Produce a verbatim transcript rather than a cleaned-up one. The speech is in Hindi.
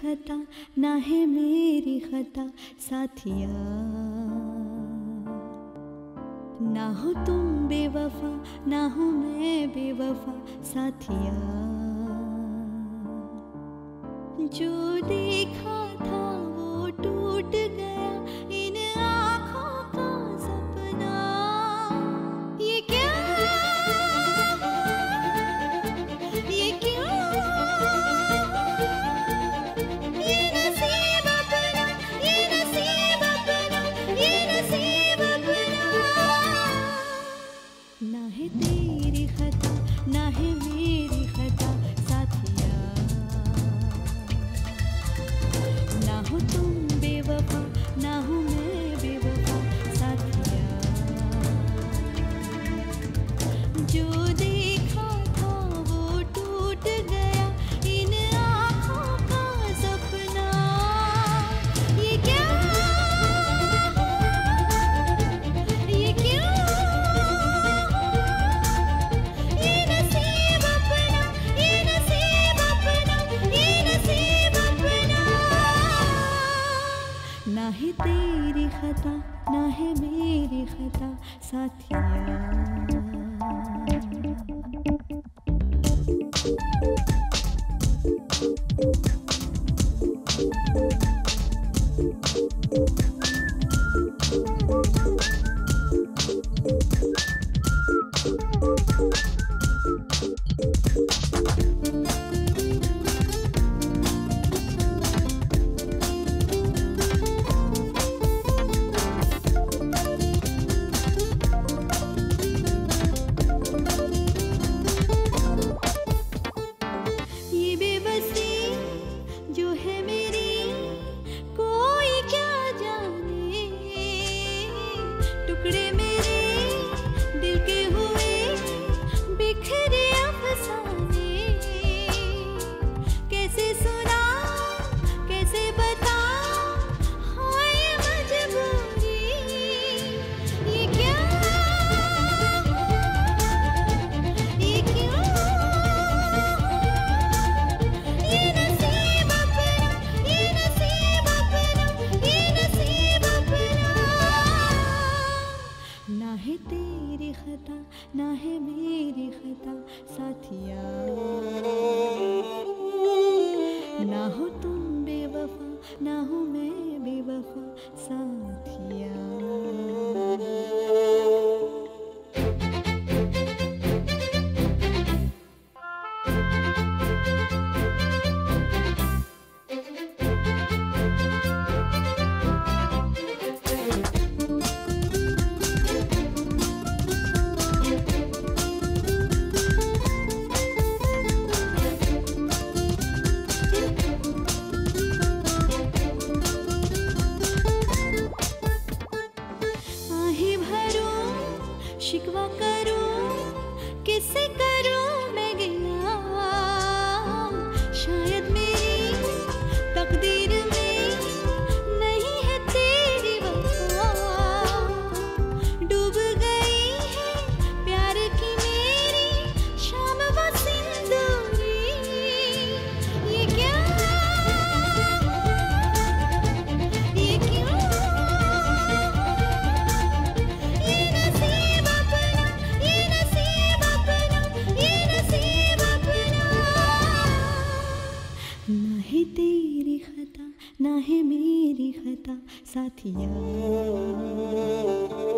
खता ना है मेरी खता साथिया, ना हो तुम बेवफा ना हो मैं बेवफा साथिया। जो देखा था वो टूट गया इन आँखों का सपना। ये क्या ये क्यों ये नसीब अपना ये नसीब अपना ये नसीब अपना। ना है तेरी खता ना है मेरी खता साथिया, ना हो तुम बेवफा ना हो मैं बेवफा साथिया। जो देखा था वो टूट गया इन आँखों का सपना। ये क्या ये क्यों ये नसीब अपना ये नसीब अपना ये नसीब अपना। ना है तेरी खता ना है मेरी खता साथिया। ये बेबसी जो है मेरी कोई क्या जाने, टुकड़े मेरे दिल के हुए बिखरे अफसाने। कैसे सुना कैसे बता हाय मजबूरी। ये क्या ये क्यों ये नसीब अपना ये नसीब अपना ये नसीब अपना। ना है तेरी खता ना है मेरी खता साथिया, ना हो तुम बेवफा ना हो मैं बेवफा साथिया। आहे भरूं शिकवा करूं किससे करूं मैं गिला। शायद मेरी तकदीर में नहीं है तेरी वफा। डूब गई है प्यार की मेरी शाम व सिंदूरी। ये क्या ये क्यों ये नसीब अपना ये नसीब अपना ये नसीब अपना। ना है तेरी खता ना है मेरी खता साथिया।